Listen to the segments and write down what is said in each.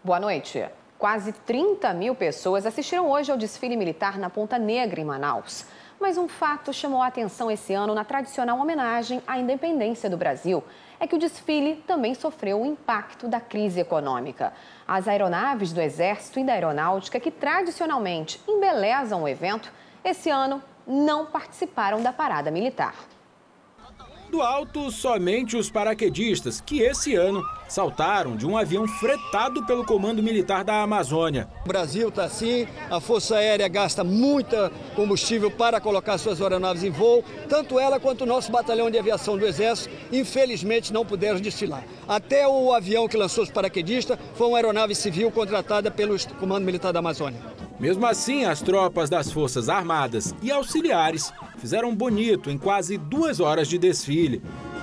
Boa noite. Quase 30 mil pessoas assistiram hoje ao desfile militar na Ponta Negra, em Manaus. Mas um fato chamou a atenção esse ano na tradicional homenagem à independência do Brasil. É que o desfile também sofreu o impacto da crise econômica. As aeronaves do Exército e da Aeronáutica, que tradicionalmente embelezam o evento, esse ano não participaram da parada militar. Do alto, somente os paraquedistas, que esse ano saltaram de um avião fretado pelo Comando Militar da Amazônia. O Brasil está assim, a Força Aérea gasta muita combustível para colocar suas aeronaves em voo, tanto ela quanto o nosso batalhão de aviação do Exército, infelizmente não puderam desfilar. Até o avião que lançou os paraquedistas foi uma aeronave civil contratada pelo Comando Militar da Amazônia. Mesmo assim, as tropas das Forças Armadas e auxiliares fizeram bonito em quase 2 horas de desfile.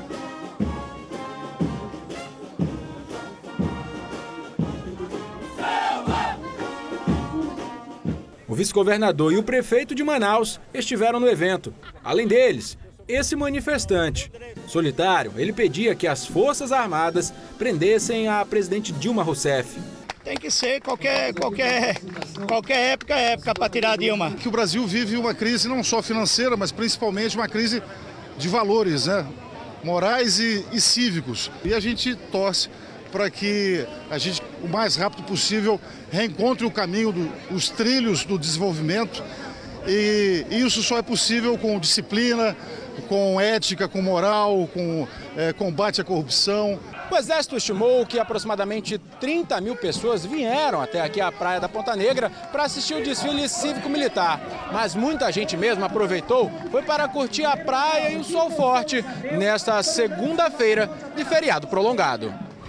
O vice-governador e o prefeito de Manaus estiveram no evento. Além deles, esse manifestante. Solitário, ele pedia que as Forças Armadas prendessem a presidente Dilma Rousseff. Tem que ser qualquer época é época para tirar a Dilma. Que o Brasil vive uma crise não só financeira, mas principalmente uma crise de valores, né? Morais e cívicos. E a gente torce para que a gente, o mais rápido possível, reencontre o caminho dos trilhos do desenvolvimento. E isso só é possível com disciplina, com ética, com moral, com combate à corrupção. O Exército estimou que aproximadamente 30 mil pessoas vieram até aqui à Praia da Ponta Negra para assistir o desfile cívico-militar. Mas muita gente mesmo aproveitou, foi para curtir a praia e o sol forte nesta segunda-feira de feriado prolongado.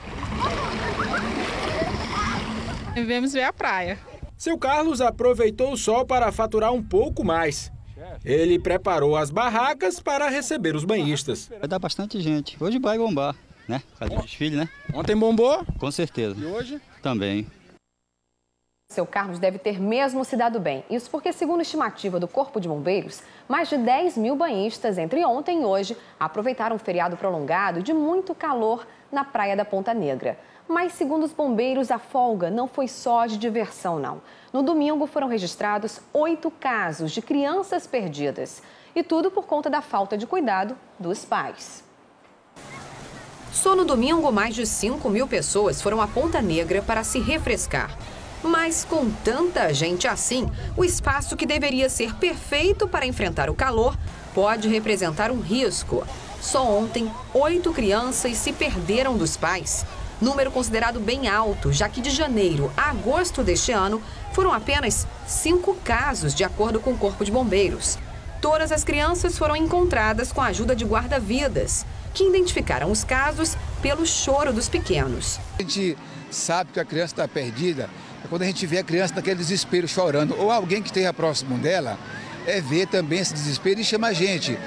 Viemos ver a praia. Seu Carlos aproveitou o sol para faturar um pouco mais. Ele preparou as barracas para receber os banhistas. Vai dar bastante gente. Hoje vai bombar, né? Por causa do desfile, né? Ontem bombou? Com certeza. E hoje? Também. Seu Carlos deve ter mesmo se dado bem. Isso porque, segundo a estimativa do Corpo de Bombeiros, mais de 10 mil banhistas entre ontem e hoje aproveitaram o feriado prolongado de muito calor na Praia da Ponta Negra. Mas, segundo os bombeiros, a folga não foi só de diversão, não. No domingo foram registrados 8 casos de crianças perdidas. E tudo por conta da falta de cuidado dos pais. Só no domingo, mais de 5 mil pessoas foram à Ponta Negra para se refrescar. Mas com tanta gente assim, o espaço que deveria ser perfeito para enfrentar o calor pode representar um risco. Só ontem, 8 crianças se perderam dos pais. Número considerado bem alto, já que de janeiro a agosto deste ano foram apenas 5 casos, de acordo com o Corpo de Bombeiros. Todas as crianças foram encontradas com a ajuda de guarda-vidas, que identificaram os casos pelo choro dos pequenos. A gente sabe que a criança está perdida, é quando a gente vê a criança naquele desespero chorando, ou alguém que esteja próximo dela, ver também esse desespero e chama a gente.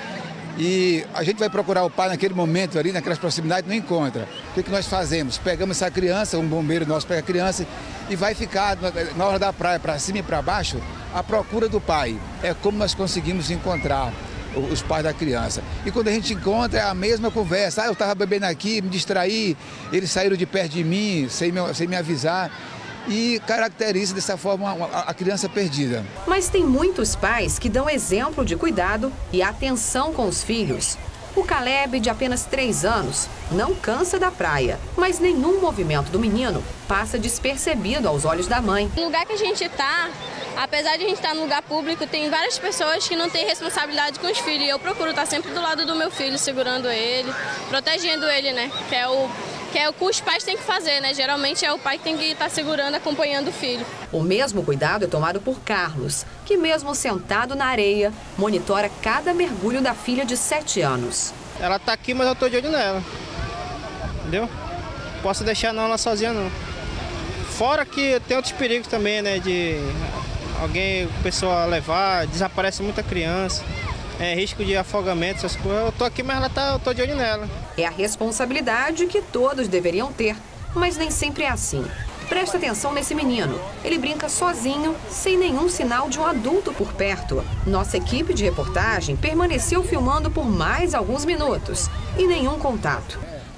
E a gente vai procurar o pai naquele momento ali, naquelas proximidades, não encontra. O que nós fazemos? Pegamos essa criança, um bombeiro nosso pega a criança e vai ficar na hora da praia, para cima e para baixo, à procura do pai. É como nós conseguimos encontrar os pais da criança. E quando a gente encontra, é a mesma conversa. Eu estava bebendo aqui, me distraí, eles saíram de perto de mim, sem me avisar. E caracteriza dessa forma a criança perdida. Mas tem muitos pais que dão exemplo de cuidado e atenção com os filhos. O Caleb, de apenas 3 anos, não cansa da praia, mas nenhum movimento do menino passa despercebido aos olhos da mãe. No lugar que a gente está, apesar de a gente estar no lugar público, tem várias pessoas que não têm responsabilidade com os filhos. E eu procuro estar sempre do lado do meu filho, segurando ele, protegendo ele, né? Que é o que os pais têm que fazer, né? Geralmente é o pai que tem que estar segurando, acompanhando o filho. O mesmo cuidado é tomado por Carlos, que mesmo sentado na areia, monitora cada mergulho da filha de 7 anos. Ela tá aqui, mas eu tô de olho nela. Entendeu? Posso deixar ela sozinha, não. Fora que tem outros perigos também, né? De alguém, pessoa levar, desaparece muita criança. Risco de afogamento, essas coisas. Eu tô aqui, mas eu tô de olho nela. É a responsabilidade que todos deveriam ter, mas nem sempre é assim. Presta atenção nesse menino. Ele brinca sozinho, sem nenhum sinal de um adulto por perto. Nossa equipe de reportagem permaneceu filmando por mais alguns minutos e nenhum contato.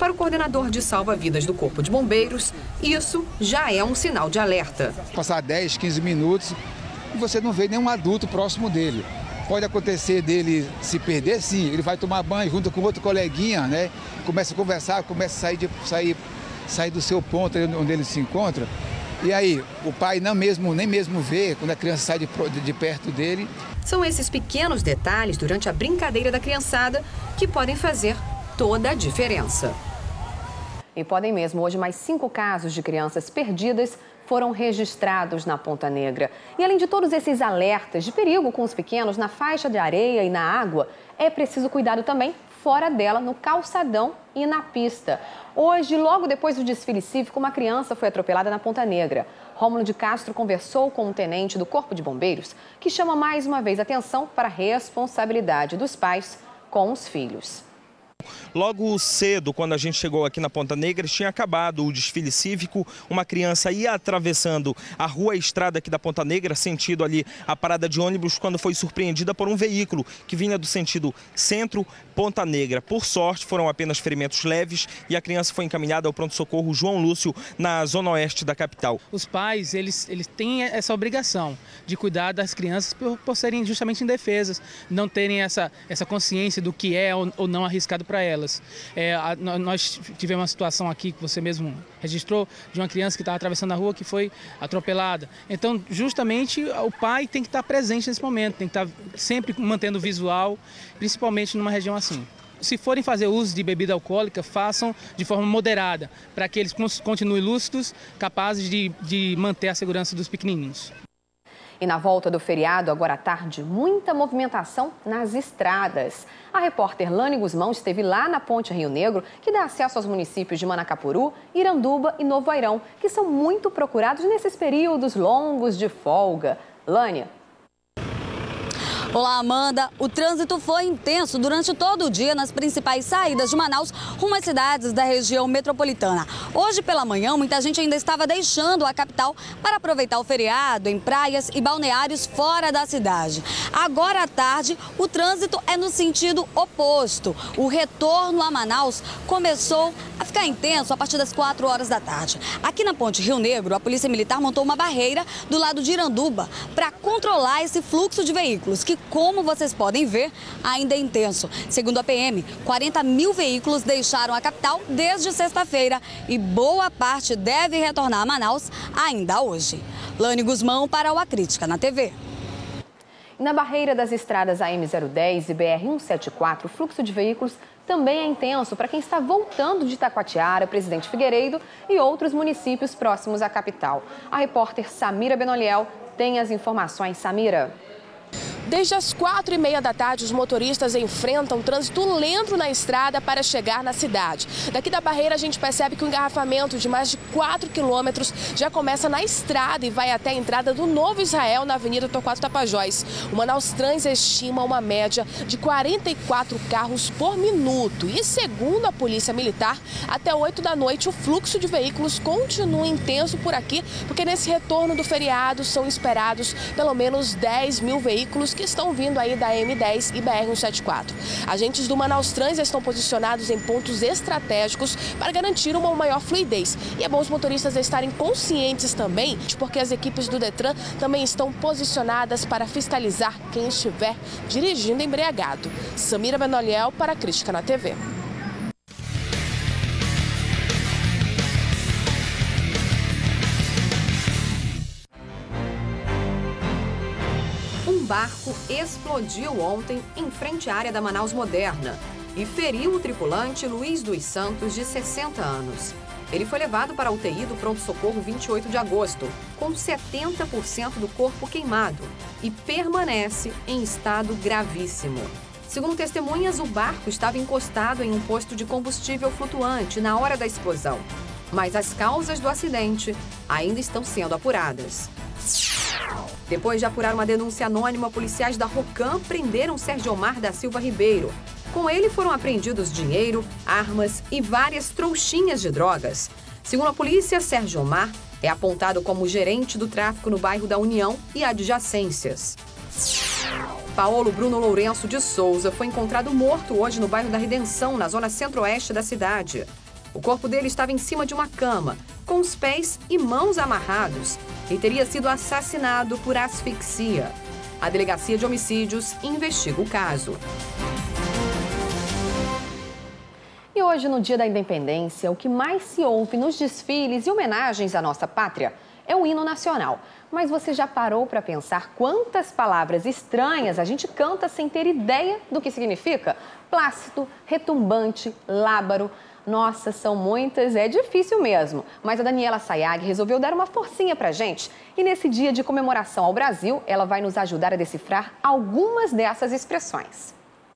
Para o coordenador de salva-vidas do Corpo de Bombeiros, isso já é um sinal de alerta. Passar 10, 15 minutos e você não vê nenhum adulto próximo dele. Pode acontecer dele se perder, sim. Ele vai tomar banho junto com outro coleguinha, né? Começa a conversar, começa a sair do seu ponto onde ele se encontra. E aí, o pai nem mesmo vê quando a criança sai de perto dele. São esses pequenos detalhes durante a brincadeira da criançada que podem fazer toda a diferença. E podem mesmo. Hoje, mais 5 casos de crianças perdidas foram registrados na Ponta Negra. E além de todos esses alertas de perigo com os pequenos na faixa de areia e na água, é preciso cuidado também fora dela, no calçadão e na pista. Hoje, logo depois do desfile cívico, uma criança foi atropelada na Ponta Negra. Rômulo de Castro conversou com um tenente do Corpo de Bombeiros, que chama mais uma vez atenção para a responsabilidade dos pais com os filhos. Logo cedo, quando a gente chegou aqui na Ponta Negra, tinha acabado o desfile cívico. Uma criança ia atravessando a rua Estrada aqui da Ponta Negra, sentido ali a parada de ônibus, quando foi surpreendida por um veículo que vinha do sentido centro-Ponta Negra. Por sorte, foram apenas ferimentos leves e a criança foi encaminhada ao pronto-socorro João Lúcio, na zona oeste da capital. Os pais, eles têm essa obrigação de cuidar das crianças por serem justamente indefesas, não terem essa consciência do que é ou não arriscado para elas. Nós tivemos uma situação aqui que você mesmo registrou de uma criança que estava atravessando a rua que foi atropelada. Então, justamente, o pai tem que estar presente nesse momento, tem que estar sempre mantendo o visual, principalmente numa região assim. Se forem fazer uso de bebida alcoólica, façam de forma moderada, para que eles continuem lúcidos, capazes de manter a segurança dos pequenininhos. E na volta do feriado, agora à tarde, muita movimentação nas estradas. A repórter Lani Guzmão esteve lá na Ponte Rio Negro, que dá acesso aos municípios de Manacapuru, Iranduba e Novo Airão, que são muito procurados nesses períodos longos de folga. Lani. Olá, Amanda. O trânsito foi intenso durante todo o dia nas principais saídas de Manaus, rumo às cidades da região metropolitana. Hoje pela manhã, muita gente ainda estava deixando a capital para aproveitar o feriado em praias e balneários fora da cidade. Agora à tarde, o trânsito é no sentido oposto. O retorno a Manaus começou a ficar intenso a partir das 4 horas da tarde. Aqui na Ponte Rio Negro, a Polícia Militar montou uma barreira do lado de Iranduba para controlar esse fluxo de veículos, que, como vocês podem ver, ainda é intenso. Segundo a PM, 40 mil veículos deixaram a capital desde sexta-feira e boa parte deve retornar a Manaus ainda hoje. Lani Guzmão para o A Crítica na TV. Na barreira das estradas AM010 e BR-174, o fluxo de veículos também é intenso para quem está voltando de Taquatiara, Presidente Figueiredo e outros municípios próximos à capital. A repórter Samira Benoliel tem as informações. Samira. Desde as 4h30 da tarde, os motoristas enfrentam trânsito lento na estrada para chegar na cidade. Daqui da barreira, a gente percebe que o engarrafamento de mais de 4 quilômetros já começa na estrada e vai até a entrada do Novo Israel, na Avenida Torquato Tapajós. O Manaus Trans estima uma média de 44 carros por minuto. E segundo a Polícia Militar, até 8 da noite o fluxo de veículos continua intenso por aqui, porque nesse retorno do feriado são esperados pelo menos 10 mil veículos que estão vindo aí da M10 e BR-174. Agentes do Manaus Trans estão posicionados em pontos estratégicos para garantir uma maior fluidez. E é bom os motoristas estarem conscientes também, porque as equipes do Detran também estão posicionadas para fiscalizar quem estiver dirigindo embriagado. Samira Benoliel para a Crítica na TV. Um barco explodiu ontem em frente à área da Manaus Moderna e feriu o tripulante Luiz dos Santos, de 60 anos. Ele foi levado para a UTI do pronto-socorro 28 de agosto, com 70% do corpo queimado e permanece em estado gravíssimo. Segundo testemunhas, o barco estava encostado em um posto de combustível flutuante na hora da explosão. Mas as causas do acidente ainda estão sendo apuradas. Depois de apurar uma denúncia anônima, policiais da Rocam prenderam Sérgio Omar da Silva Ribeiro. Com ele foram apreendidos dinheiro, armas e várias trouxinhas de drogas. Segundo a polícia, Sérgio Omar é apontado como gerente do tráfico no bairro da União e adjacências. Paulo Bruno Lourenço de Souza foi encontrado morto hoje no bairro da Redenção, na zona centro-oeste da cidade. O corpo dele estava em cima de uma cama, com os pés e mãos amarrados, e teria sido assassinado por asfixia. A Delegacia de Homicídios investiga o caso. E hoje, no Dia da Independência, o que mais se ouve nos desfiles e homenagens à nossa pátria é o hino nacional. Mas você já parou para pensar quantas palavras estranhas a gente canta sem ter ideia do que significa? Plácido, retumbante, lábaro. Nossa, são muitas, é difícil mesmo. Mas a Daniela Sayag resolveu dar uma forcinha pra gente. E nesse dia de comemoração ao Brasil, ela vai nos ajudar a decifrar algumas dessas expressões.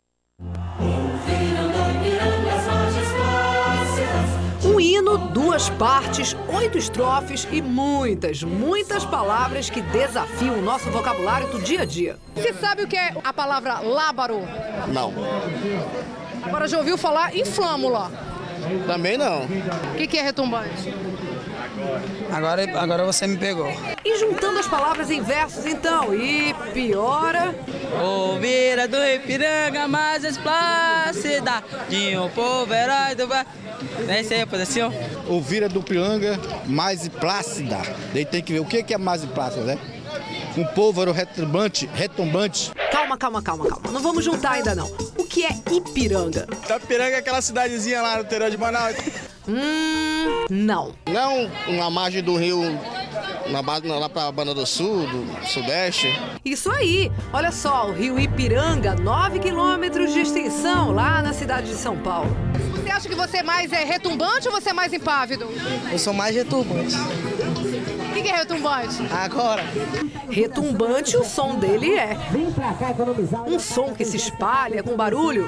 Um hino, 2 partes, 8 estrofes e muitas palavras que desafiam o nosso vocabulário do dia a dia. Você sabe o que é a palavra lábaro? Não. Agora já ouviu falar em flâmula? Também não. O que é retumbante? Agora você me pegou. E juntando as palavras em versos, então, e piora... O vira do Ipiranga, mais esplácida, de um povo herói do... Nem sei, pode assim, ó. O vira do Ipiranga, mais plácida. Daí tem que ver o que é mais plácida, né? Um povo retumbante. Calma. Não vamos juntar ainda não. O que é Ipiranga? Ipiranga é aquela cidadezinha lá no interior de Manaus. Não. Não uma margem do rio, lá pra Banda do Sul, do Sudeste. Isso aí. Olha só, o rio Ipiranga, 9 quilômetros de extensão, lá na cidade de São Paulo. Você acha que você é mais retumbante ou você é mais impávido? Eu sou mais retumbante. O que é retumbante? Agora. Retumbante, o som dele é um som que se espalha com barulho.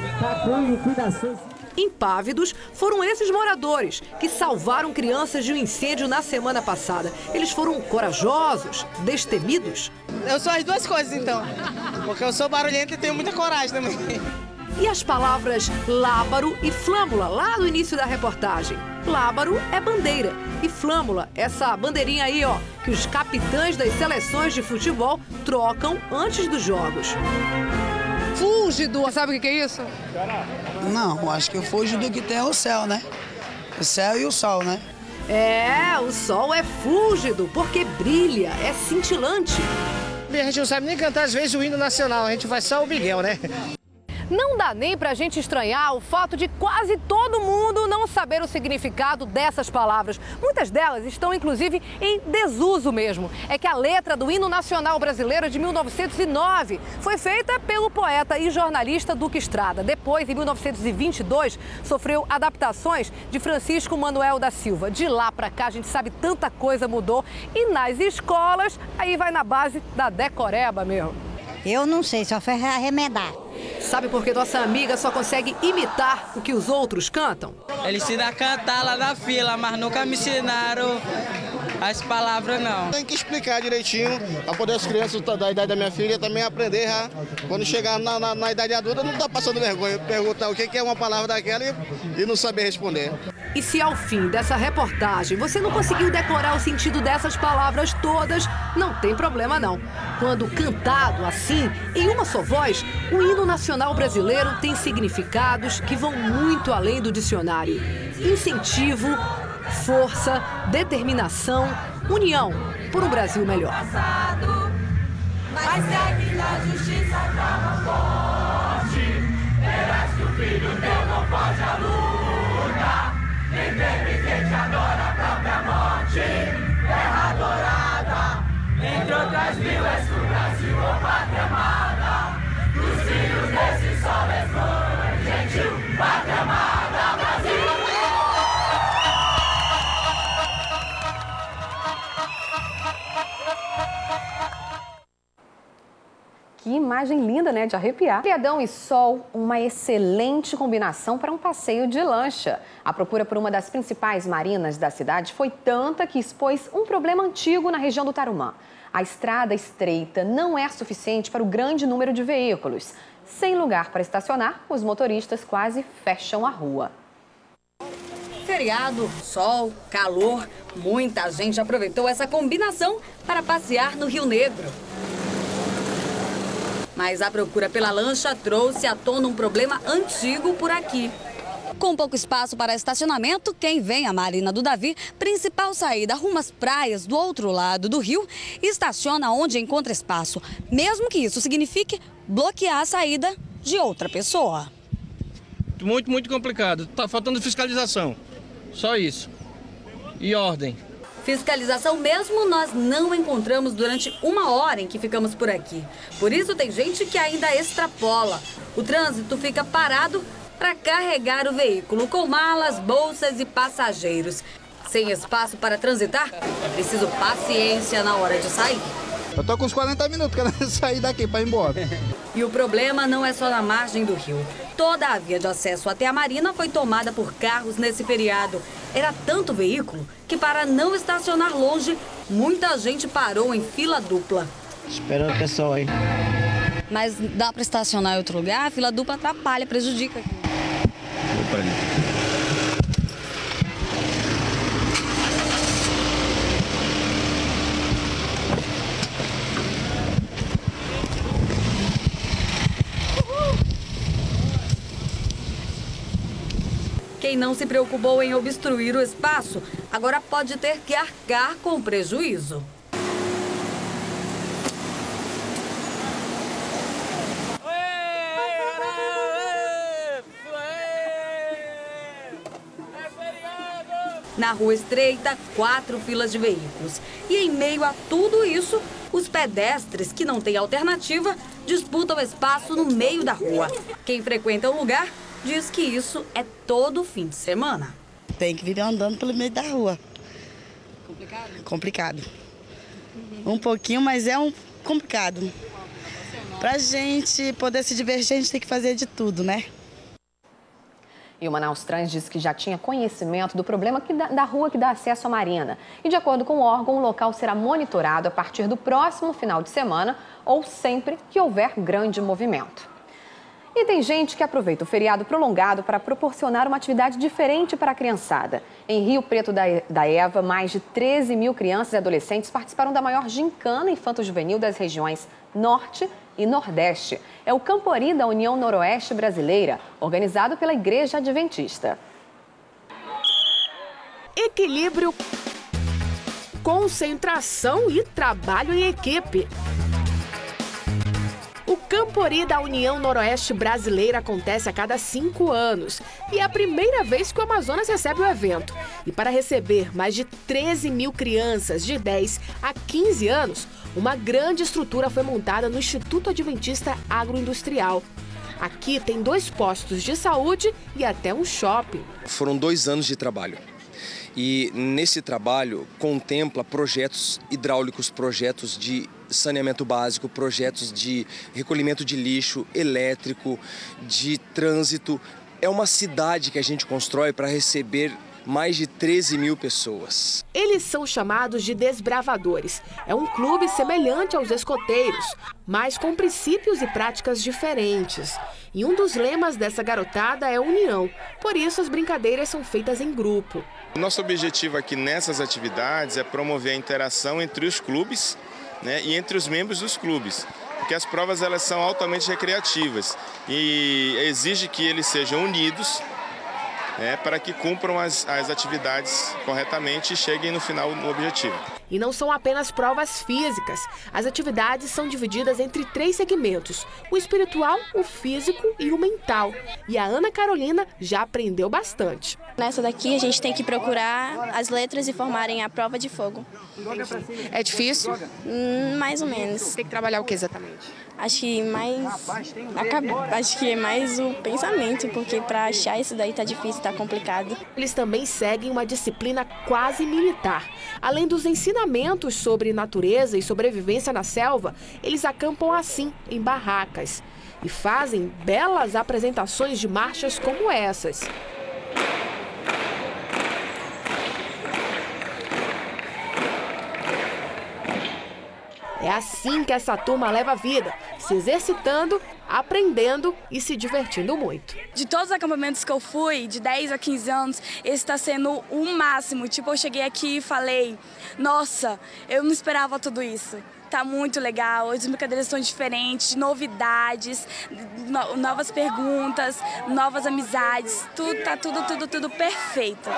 Impávidos foram esses moradores que salvaram crianças de um incêndio na semana passada. Eles foram corajosos, destemidos. Eu sou as duas coisas, então. Porque eu sou barulhento e tenho muita coragem também. E as palavras lábaro e flâmula, lá no início da reportagem. Lábaro é bandeira e flâmula, essa bandeirinha aí, ó, que os capitães das seleções de futebol trocam antes dos jogos. Fúlgido, sabe o que é isso? Não, acho que o fúlgido que tem é o céu, né? O céu e o sol, né? É, o sol é fúlgido porque brilha, é cintilante. A gente não sabe nem cantar às vezes o hino nacional, a gente faz só o Miguel, né? Não dá nem pra gente estranhar o fato de quase todo mundo não saber o significado dessas palavras. Muitas delas estão, inclusive, em desuso mesmo. É que a letra do hino nacional brasileiro de 1909 foi feita pelo poeta e jornalista Duque Estrada. Depois, em 1922, sofreu adaptações de Francisco Manuel da Silva. De lá pra cá, a gente sabe tanta coisa mudou. E nas escolas, aí vai na base da decoreba mesmo. Eu não sei, só foi arremedar. Sabe por que nossa amiga só consegue imitar o que os outros cantam? Eles ensinam a cantar lá na fila, mas nunca me ensinaram as palavras, não. Tem que explicar direitinho, para poder as crianças da idade da minha filha também aprender já. Quando chegar na idade adulta, não tá passando vergonha perguntar o que é uma palavra daquela e não saber responder. E se ao fim dessa reportagem você não conseguiu decorar o sentido dessas palavras todas, não tem problema não. Quando cantado assim, em uma só voz, o hino nacional brasileiro tem significados que vão muito além do dicionário. Incentivo, força, determinação, união por um Brasil melhor. Mas segue na justiça calma forte, verás que o filho teu não foge à luta. Nem teme quem te adora a própria morte, terra adorada, entre outras mil és do Brasil, ó pátria amada, dos filhos desse sol és gentil, pátria amada, Brasil. Que imagem linda, né? De arrepiar. Feriadão e sol, uma excelente combinação para um passeio de lancha. A procura por uma das principais marinas da cidade foi tanta que expôs um problema antigo na região do Tarumã. A estrada estreita não é suficiente para o grande número de veículos. Sem lugar para estacionar, os motoristas quase fecham a rua. Feriado, sol, calor, muita gente aproveitou essa combinação para passear no Rio Negro. Mas a procura pela lancha trouxe à tona um problema antigo por aqui. Com pouco espaço para estacionamento, quem vem à Marina do Davi, principal saída rumo às praias do outro lado do rio, estaciona onde encontra espaço, mesmo que isso signifique bloquear a saída de outra pessoa. Muito complicado. Tá faltando fiscalização. Só isso. E ordem. Fiscalização mesmo nós não encontramos durante uma hora em que ficamos por aqui. Por isso tem gente que ainda extrapola. O trânsito fica parado para carregar o veículo com malas, bolsas e passageiros. Sem espaço para transitar, é preciso paciência na hora de sair. Eu tô com uns 40 minutos querendo sair daqui para ir embora. E o problema não é só na margem do rio. Toda a via de acesso até a Marina foi tomada por carros nesse feriado. Era tanto veículo que, para não estacionar longe, muita gente parou em fila dupla. Esperando o pessoal aí. Mas dá para estacionar em outro lugar? A fila dupla atrapalha, prejudica. Opa, ali. Quem não se preocupou em obstruir o espaço, agora pode ter que arcar com prejuízo. Na rua estreita, 4 filas de veículos. E em meio a tudo isso, os pedestres que não têm alternativa disputam espaço no meio da rua. Quem frequenta o lugar diz que isso é todo fim de semana. Tem que vir andando pelo meio da rua. Complicado? Complicado. Um pouquinho, mas é complicado. Pra gente poder se divertir, a gente tem que fazer de tudo, né? E o Manaus Trans disse que já tinha conhecimento do problema da rua que dá acesso à Marina. E de acordo com o órgão, o local será monitorado a partir do próximo final de semana ou sempre que houver grande movimento. E tem gente que aproveita o feriado prolongado para proporcionar uma atividade diferente para a criançada. Em Rio Preto da Eva, mais de 13 mil crianças e adolescentes participaram da maior gincana infanto-juvenil das regiões Norte e Nordeste. É o Campori da União Noroeste Brasileira, organizado pela Igreja Adventista. Equilíbrio, concentração e trabalho em equipe. O Campori da União Noroeste Brasileira acontece a cada 5 anos e é a primeira vez que o Amazonas recebe o evento. E para receber mais de 13 mil crianças de 10 a 15 anos, uma grande estrutura foi montada no Instituto Adventista Agroindustrial. Aqui tem 2 postos de saúde e até um shopping. Foram 2 anos de trabalho. E nesse trabalho contempla projetos hidráulicos, projetos de saneamento básico, projetos de recolhimento de lixo, elétrico, de trânsito. É uma cidade que a gente constrói para receber mais de 13 mil pessoas. Eles são chamados de desbravadores. É um clube semelhante aos escoteiros, mas com princípios e práticas diferentes. E um dos lemas dessa garotada é união. Por isso, as brincadeiras são feitas em grupo. Nosso objetivo aqui nessas atividades é promover a interação entre os clubes, né, e entre os membros dos clubes. Porque as provas elas são altamente recreativas e exige que eles sejam unidos, para que cumpram as atividades corretamente e cheguem no final no objetivo. E não são apenas provas físicas. As atividades são divididas entre 3 segmentos: o espiritual, o físico e o mental. E a Ana Carolina já aprendeu bastante. Nessa daqui a gente tem que procurar as letras e formarem a prova de fogo. É difícil? Mais ou menos. Tem que trabalhar o que exatamente? Acho que é mais o pensamento, porque para achar isso daí tá difícil, tá complicado. Eles também seguem uma disciplina quase militar. Além dos ensinamentos sobre natureza e sobrevivência na selva, eles acampam assim, em barracas. E fazem belas apresentações de marchas como essas. É assim que essa turma leva a vida, se exercitando, aprendendo e se divertindo muito. De todos os acampamentos que eu fui, de 10 a 15 anos, esse está sendo o máximo. Tipo, eu cheguei aqui e falei, nossa, eu não esperava tudo isso. Tá muito legal, as brincadeiras são diferentes, novidades, novas perguntas, novas amizades, tudo tá tudo perfeito.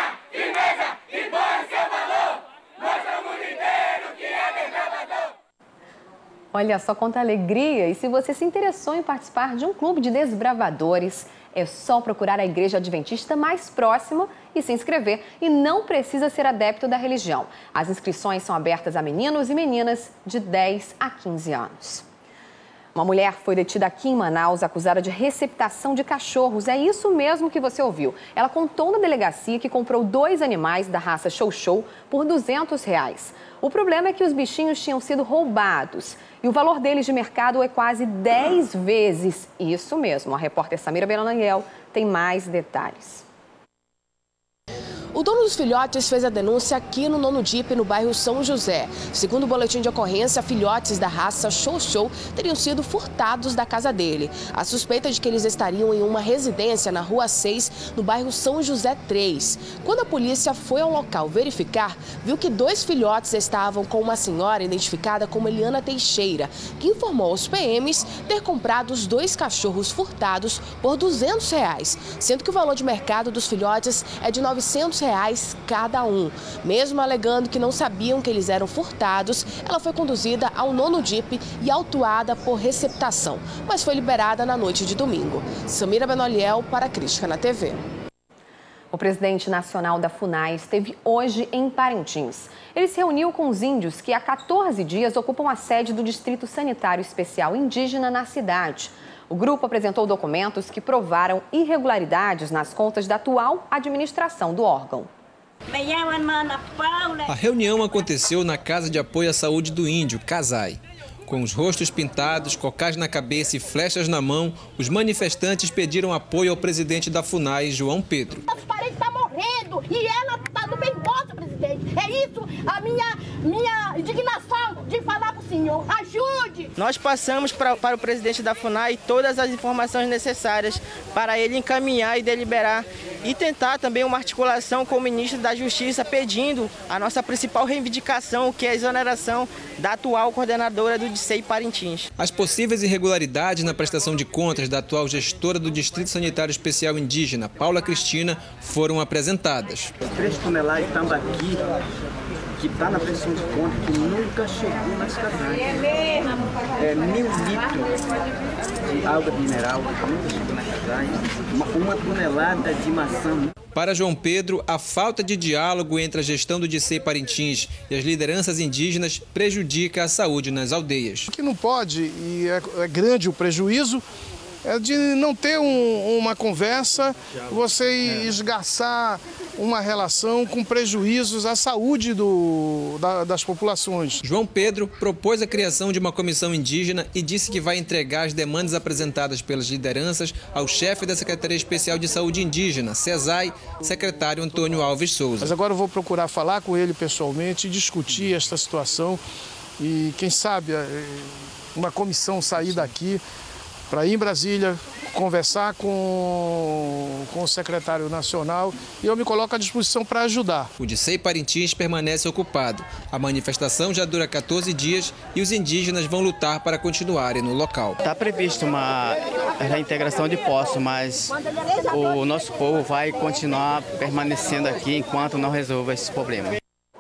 Olha só quanta alegria! E se você se interessou em participar de um clube de desbravadores, é só procurar a igreja adventista mais próxima e se inscrever. E não precisa ser adepto da religião. As inscrições são abertas a meninos e meninas de 10 a 15 anos. Uma mulher foi detida aqui em Manaus, acusada de receptação de cachorros. É isso mesmo que você ouviu. Ela contou na delegacia que comprou 2 animais da raça Chow Chow por R$200. O problema é que os bichinhos tinham sido roubados e o valor deles de mercado é quase 10 vezes. Isso mesmo. A repórter Samira Belananiel tem mais detalhes. O dono dos filhotes fez a denúncia aqui no Nono Dip, no bairro São José. Segundo o boletim de ocorrência, filhotes da raça Chow Chow teriam sido furtados da casa dele. A suspeita é de que eles estariam em uma residência na Rua 6, no bairro São José 3. Quando a polícia foi ao local verificar, viu que 2 filhotes estavam com uma senhora identificada como Eliana Teixeira, que informou aos PMs ter comprado os 2 cachorros furtados por R$200, sendo que o valor de mercado dos filhotes é de R$900 cada um. Mesmo alegando que não sabiam que eles eram furtados, ela foi conduzida ao Nono Dip e autuada por receptação, mas foi liberada na noite de domingo. Samira Benoliel para a Crítica na TV. O presidente nacional da FUNAI esteve hoje em Parintins. Ele se reuniu com os índios que há 14 dias ocupam a sede do Distrito Sanitário Especial Indígena na cidade. O grupo apresentou documentos que provaram irregularidades nas contas da atual administração do órgão. A reunião aconteceu na Casa de Apoio à Saúde do Índio, CASAI. Com os rostos pintados, cocais na cabeça e flechas na mão, os manifestantes pediram apoio ao presidente da FUNAI, João Pedro. Os parentes estão morrendo e ela está no bem voto, presidente. É isso a minha indignação de falar para o senhor. Ajude! Nós passamos para o presidente da FUNAI todas as informações necessárias para ele encaminhar e deliberar e tentar também uma articulação com o ministro da Justiça pedindo a nossa principal reivindicação, que é a exoneração da atual coordenadora do DICEI Parintins. As possíveis irregularidades na prestação de contas da atual gestora do Distrito Sanitário Especial Indígena, Paula Cristina, foram apresentadas. 3 toneladas de tambaqui que está na prestação de contas que nunca chegou nas casas. É mesmo? 1.000 litros de água mineral que nunca chegou nas casas. Uma tonelada de maçã. Para João Pedro, a falta de diálogo entre a gestão do DICEI Parintins e as lideranças indígenas prejudica a saúde nas aldeias. O que não pode, e é grande o prejuízo, é de não ter uma conversa, você esgarçar uma relação com prejuízos à saúde das populações. João Pedro propôs a criação de uma comissão indígena e disse que vai entregar as demandas apresentadas pelas lideranças ao chefe da Secretaria Especial de Saúde Indígena, CESAI, secretário Antônio Alves Souza. Mas agora eu vou procurar falar com ele pessoalmente e discutir esta situação e, quem sabe, uma comissão sair daqui para ir em Brasília, conversar com o secretário nacional e eu me coloco à disposição para ajudar. O DICEI Parintins permanece ocupado. A manifestação já dura 14 dias e os indígenas vão lutar para continuarem no local. Está previsto uma reintegração de poços, mas o nosso povo vai continuar permanecendo aqui enquanto não resolva esses problemas.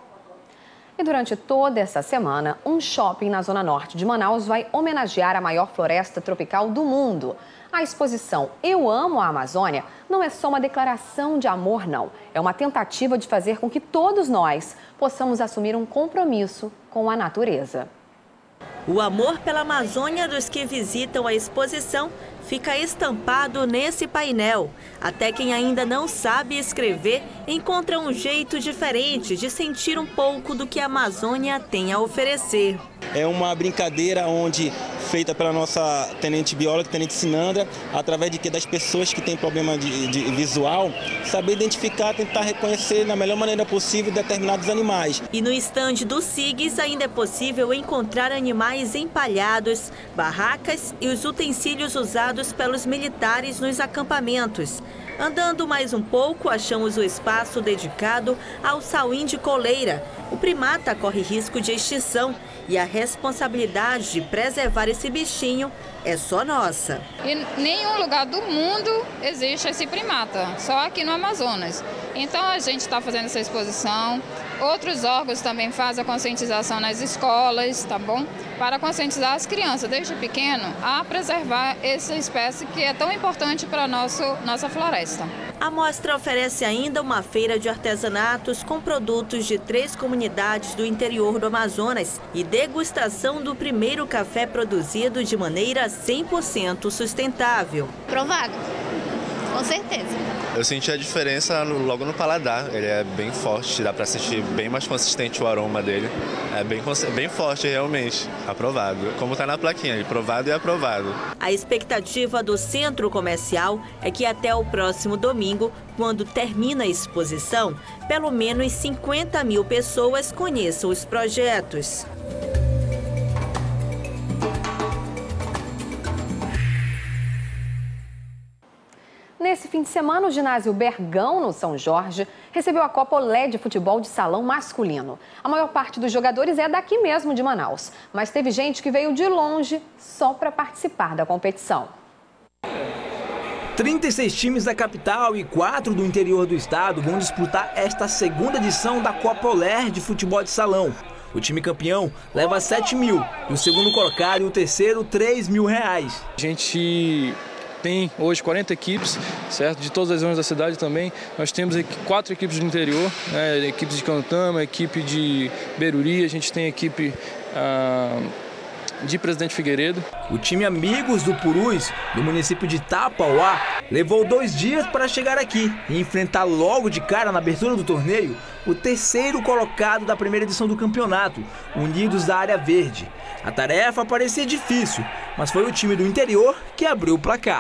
E durante toda essa semana, um shopping na zona norte de Manaus vai homenagear a maior floresta tropical do mundo. A exposição Eu Amo a Amazônia não é só uma declaração de amor, não. É uma tentativa de fazer com que todos nós possamos assumir um compromisso com a natureza. O amor pela Amazônia dos que visitam a exposição fica estampado nesse painel. Até quem ainda não sabe escrever encontra um jeito diferente de sentir um pouco do que a Amazônia tem a oferecer. É uma brincadeira feita pela nossa tenente bióloga, tenente Sinandra, através das pessoas que têm problema de visual, saber identificar, tentar reconhecer da melhor maneira possível determinados animais. E no estande do SIGS ainda é possível encontrar animais empalhados, barracas e os utensílios usados pelos militares nos acampamentos. Andando mais um pouco, achamos o espaço dedicado ao sauim de coleira. O primata corre risco de extinção E a responsabilidade de preservar esse bichinho é só nossa. Em nenhum lugar do mundo existe esse primata, só aqui no Amazonas. Então a gente está fazendo essa exposição. Outros órgãos também fazem a conscientização nas escolas, tá bom? Para conscientizar as crianças desde pequeno a preservar essa espécie que é tão importante para a nossa floresta. A mostra oferece ainda uma feira de artesanatos com produtos de 3 comunidades do interior do Amazonas e degustação do primeiro café produzido de maneira 100% sustentável. Provado, com certeza. Eu senti a diferença logo no paladar, ele é bem forte, dá para sentir bem mais consistente o aroma dele. É bem forte realmente, aprovado. Como está na plaquinha, aprovado e aprovado. A expectativa do centro comercial é que até o próximo domingo, quando termina a exposição, pelo menos 50 mil pessoas conheçam os projetos. Nesse fim de semana, o ginásio Bergão, no São Jorge, recebeu a Copa Olé de futebol de salão masculino. A maior parte dos jogadores é daqui mesmo de Manaus, mas teve gente que veio de longe só para participar da competição. 36 times da capital e 4 do interior do estado vão disputar esta segunda edição da Copa Olé de futebol de salão. O time campeão leva 7 mil e o segundo colocado e o terceiro 3 mil reais. A gente tem hoje 40 equipes, certo? De todas as zonas da cidade também. Nós temos 4 equipes do interior, né? Equipes de Cantama, equipe de Beruri, a gente tem equipe de Presidente Figueiredo. O time Amigos do Purus, do município de Tapauá, levou 2 dias para chegar aqui e enfrentar logo de cara na abertura do torneio o terceiro colocado da primeira edição do campeonato, Unidos da Área Verde. A tarefa parecia difícil, mas foi o time do interior que abriu o placar.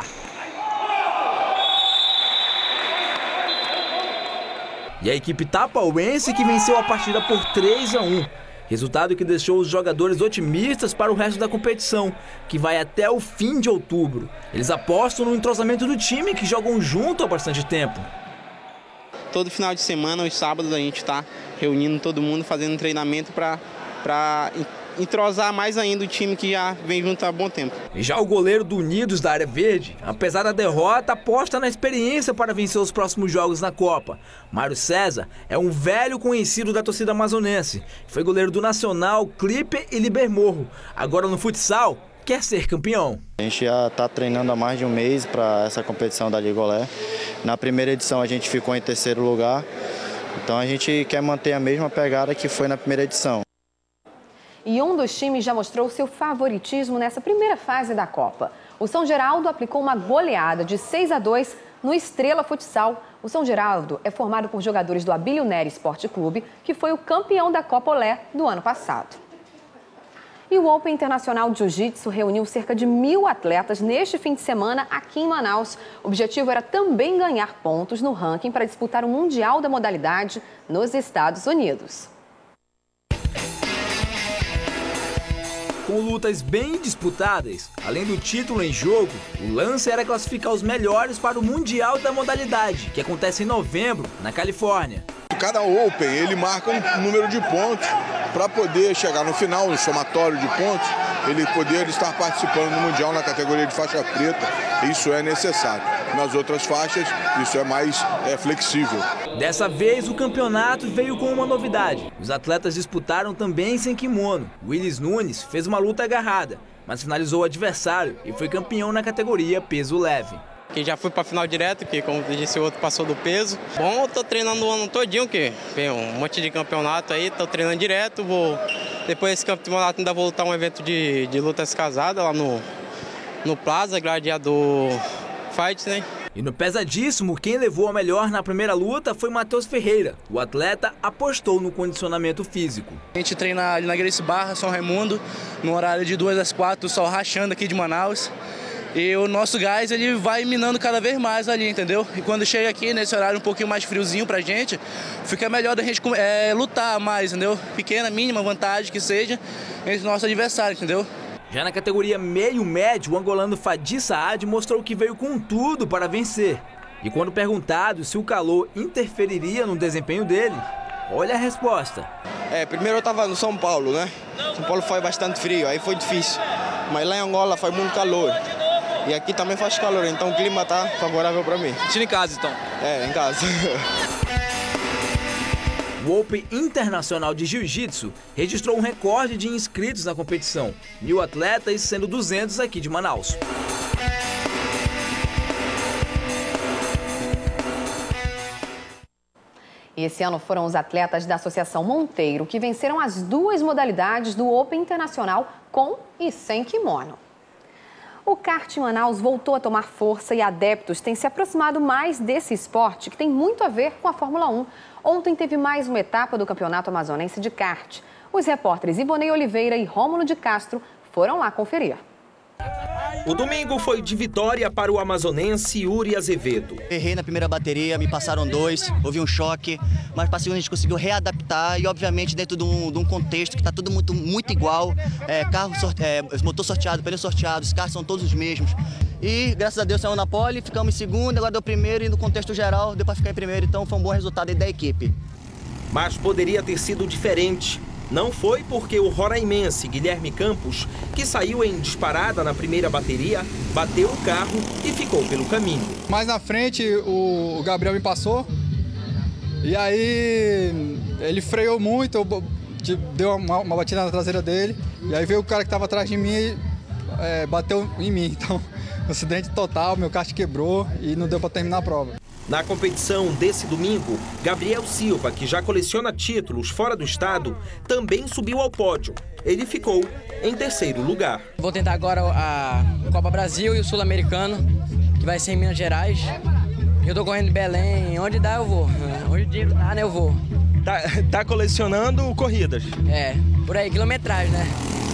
E a equipe tapauense que venceu a partida por 3-1. Resultado que deixou os jogadores otimistas para o resto da competição, que vai até o fim de outubro. Eles apostam no entrosamento do time, que jogam junto há bastante tempo. Todo final de semana, os sábados, a gente está reunindo todo mundo, fazendo treinamento para entrosar mais ainda o time que já vem junto há bom tempo. E já o goleiro do Unidos da Área Verde, apesar da derrota, aposta na experiência para vencer os próximos jogos na Copa. Mário César é um velho conhecido da torcida amazonense. Foi goleiro do Nacional, Clipper e Libermorro. Agora no futsal, quer ser campeão. A gente já está treinando há mais de um mês para essa competição da Liga Olé. Na primeira edição a gente ficou em 3º lugar, então a gente quer manter a mesma pegada que foi na primeira edição. E um dos times já mostrou seu favoritismo nessa primeira fase da Copa. O São Geraldo aplicou uma goleada de 6-2 no Estrela Futsal. O São Geraldo é formado por jogadores do Abílio Nery Esporte Clube, que foi o campeão da Copa Olé do ano passado. E o Open Internacional de Jiu-Jitsu reuniu cerca de 1.000 atletas neste fim de semana aqui em Manaus. O objetivo era também ganhar pontos no ranking para disputar o Mundial da modalidade nos Estados Unidos. Com lutas bem disputadas, além do título em jogo, o lance era classificar os melhores para o Mundial da modalidade, que acontece em novembro, na Califórnia. Cada Open ele marca um número de pontos para poder chegar no final, no somatório de pontos, ele poder estar participando do Mundial na categoria de faixa preta. Isso é necessário. Nas outras faixas, isso é mais flexível. Dessa vez, o campeonato veio com uma novidade. Os atletas disputaram também sem kimono. Willis Nunes fez uma luta agarrada, mas finalizou o adversário e foi campeão na categoria peso leve. Que já fui para a final direto, que como disse o outro passou do peso. Bom, eu tô treinando o ano todinho, que tem um monte de campeonato aí, tô treinando direto, depois desse campeonato ainda vou lutar um evento de lutas casadas lá no Plaza, Gladiador Fight, né? E no pesadíssimo, quem levou a melhor na primeira luta foi Matheus Ferreira. O atleta apostou no condicionamento físico. A gente treina ali na Grace Barra, São Raimundo, no horário de 2 às 4, o sol rachando aqui de Manaus. E o nosso gás, ele vai minando cada vez mais ali, entendeu? E quando chega aqui, nesse horário um pouquinho mais friozinho pra gente, fica melhor da gente lutar mais, entendeu? Pequena, mínima vantagem que seja entre o nosso adversário, entendeu? Já na categoria meio-médio, o angolano Fadi Saad mostrou que veio com tudo para vencer. E quando perguntado se o calor interferiria no desempenho dele, olha a resposta. Primeiro eu estava no São Paulo, né? São Paulo faz bastante frio, aí foi difícil. Mas lá em Angola faz muito calor. E aqui também faz calor, então o clima está favorável para mim. Assistindo em casa, então? Em casa. O Open Internacional de Jiu-Jitsu registrou um recorde de inscritos na competição. 1.000 atletas, sendo 200 aqui de Manaus. E esse ano foram os atletas da Associação Monteiro que venceram as 2 modalidades do Open Internacional com e sem kimono. O kart em Manaus voltou a tomar força e adeptos têm se aproximado mais desse esporte que tem muito a ver com a Fórmula 1. Ontem teve mais uma etapa do Campeonato Amazonense de Kart. Os repórteres Ivonei Oliveira e Rômulo de Castro foram lá conferir. O domingo foi de vitória para o amazonense Yuri Azevedo. Errei na primeira bateria, me passaram 2, houve um choque, mas para a segunda a gente conseguiu readaptar e obviamente dentro de um contexto que está tudo muito igual, motor sorteado, pneu sorteado, os carros são todos os mesmos. E graças a Deus saiu na pole, ficamos em segundo, agora deu primeiro e no contexto geral deu para ficar em primeiro, então foi um bom resultado aí da equipe. Mas poderia ter sido diferente. Não foi porque o roraimense Guilherme Campos, que saiu em disparada na primeira bateria, bateu o carro e ficou pelo caminho. Mais na frente o Gabriel me passou e aí ele freou muito, deu uma batida na traseira dele e aí veio o cara que estava atrás de mim e bateu em mim. Então, acidente total, meu kart quebrou e não deu para terminar a prova. Na competição desse domingo, Gabriel Silva, que já coleciona títulos fora do estado, também subiu ao pódio. Ele ficou em 3º lugar. Vou tentar agora a Copa Brasil e o Sul-Americano, que vai ser em Minas Gerais. Eu tô correndo em Belém, onde dá eu vou. Onde o dinheiro dá, né, eu vou. Tá colecionando corridas? Por aí, quilometragem, né?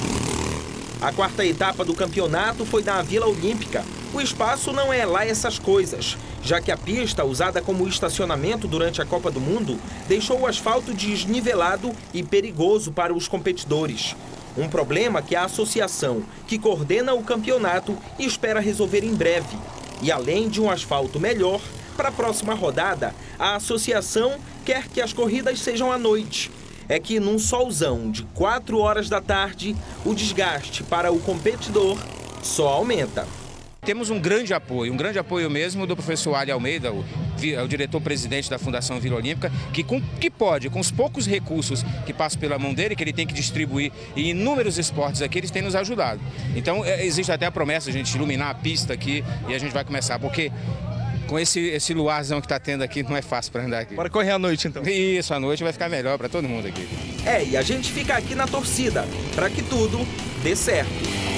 A 4ª etapa do campeonato foi na Vila Olímpica. O espaço não é lá essas coisas, já que a pista, usada como estacionamento durante a Copa do Mundo, deixou o asfalto desnivelado e perigoso para os competidores. Um problema que a associação, que coordena o campeonato, espera resolver em breve. E além de um asfalto melhor, para a próxima rodada, a associação quer que as corridas sejam à noite. É que num solzão de 4 horas da tarde, o desgaste para o competidor só aumenta. Temos um grande apoio mesmo do professor Ali Almeida, o diretor-presidente da Fundação Vila Olímpica, que pode, com os poucos recursos que passam pela mão dele, que ele tem que distribuir em inúmeros esportes aqui, eles têm nos ajudado. Então, existe até a promessa de a gente iluminar a pista aqui e a gente vai começar, porque com esse luarzão que está tendo aqui, não é fácil para andar aqui. Bora correr à noite, então. Isso, à noite vai ficar melhor para todo mundo aqui. E a gente fica aqui na torcida, para que tudo dê certo.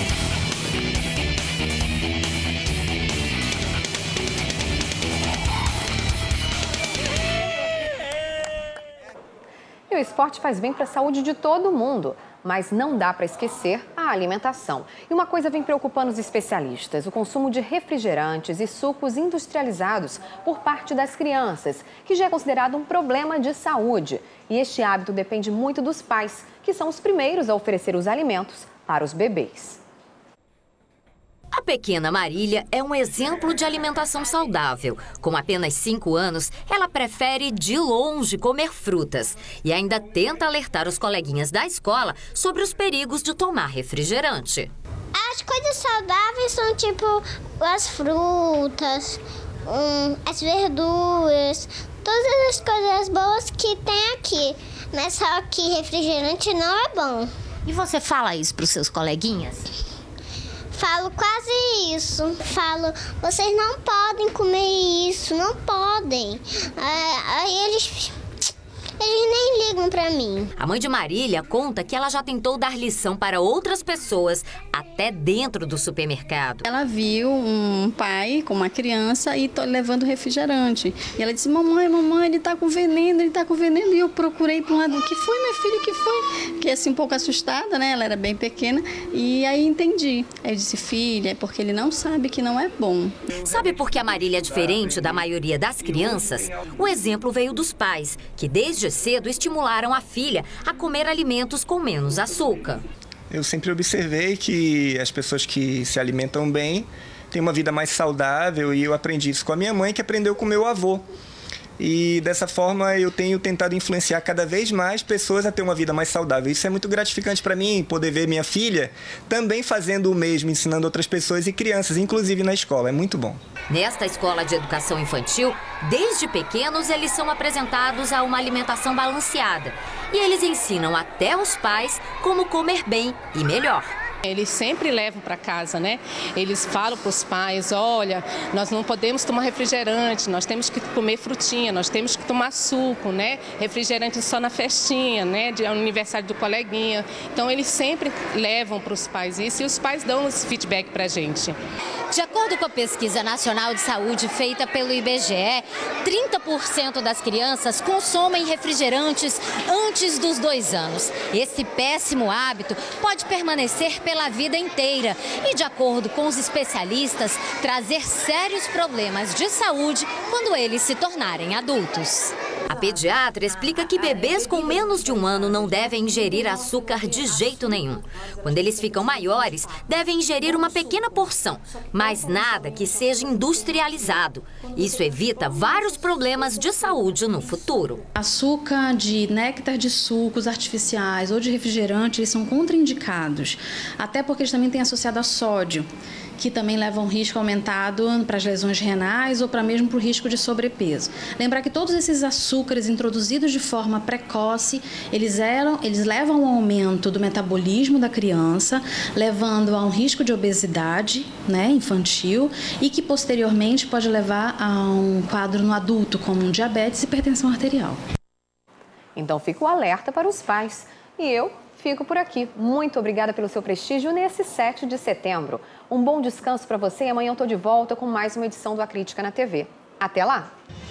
E o esporte faz bem para a saúde de todo mundo, mas não dá para esquecer a alimentação. E uma coisa vem preocupando os especialistas: o consumo de refrigerantes e sucos industrializados por parte das crianças, que já é considerado um problema de saúde. E este hábito depende muito dos pais, que são os primeiros a oferecer os alimentos para os bebês. A pequena Marília é um exemplo de alimentação saudável. Com apenas 5 anos, ela prefere de longe comer frutas e ainda tenta alertar os coleguinhas da escola sobre os perigos de tomar refrigerante. As coisas saudáveis são tipo as frutas, as verduras, todas as coisas boas que tem aqui. Mas só que refrigerante não é bom. E você fala isso para os seus coleguinhas? Falo quase isso. Falo, vocês não podem comer isso, não podem. Aí eles nem ligam pra mim. A mãe de Marília conta que ela já tentou dar lição para outras pessoas, até dentro do supermercado. Ela viu um pai com uma criança e levando refrigerante. E ela disse: mamãe, ele tá com veneno, ele tá com veneno. E eu procurei para um lado: o que foi, meu filho, o que foi? Fiquei assim um pouco assustada, né? Ela era bem pequena. E aí entendi. Aí eu disse: filha, é porque ele não sabe que não é bom. Sabe por que a Marília é diferente da maioria das crianças? O exemplo veio dos pais, que desde cedo estimularam a filha a comer alimentos com menos açúcar. Eu sempre observei que as pessoas que se alimentam bem têm uma vida mais saudável, e eu aprendi isso com a minha mãe, que aprendeu com o meu avô. E dessa forma eu tenho tentado influenciar cada vez mais pessoas a ter uma vida mais saudável. Isso é muito gratificante para mim, poder ver minha filha também fazendo o mesmo, ensinando outras pessoas e crianças, inclusive na escola. É muito bom. Nesta escola de educação infantil, desde pequenos eles são apresentados a uma alimentação balanceada. E eles ensinam até os pais como comer bem e melhor. Eles sempre levam para casa, né? Eles falam para os pais, olha, nós não podemos tomar refrigerante, nós temos que comer frutinha, nós temos que tomar suco, né? Refrigerante só na festinha, né? De aniversário do coleguinha. Então, eles sempre levam para os pais isso e os pais dão esse feedback para a gente. De acordo com a Pesquisa Nacional de Saúde feita pelo IBGE, 30% das crianças consomem refrigerantes antes dos 2 anos. Esse péssimo hábito pode permanecer pela vida inteira e, de acordo com os especialistas, trazer sérios problemas de saúde quando eles se tornarem adultos. A pediatra explica que bebês com menos de 1 ano não devem ingerir açúcar de jeito nenhum. Quando eles ficam maiores, devem ingerir uma pequena porção, mas nada que seja industrializado. Isso evita vários problemas de saúde no futuro. Açúcar de néctar de sucos artificiais ou de refrigerante, eles são contraindicados, até porque eles também têm associado a sódio, que também leva um risco aumentado para as lesões renais ou para mesmo para o risco de sobrepeso. Lembrar que todos esses açúcares introduzidos de forma precoce, eles levam ao aumento do metabolismo da criança, levando a um risco de obesidade, né, infantil, e que posteriormente pode levar a um quadro no adulto, como diabetes e hipertensão arterial. Então fica o alerta para os pais. E eu fico por aqui. Muito obrigada pelo seu prestígio nesse 7 de setembro. Um bom descanso para você e amanhã eu estou de volta com mais uma edição do A Crítica na TV. Até lá!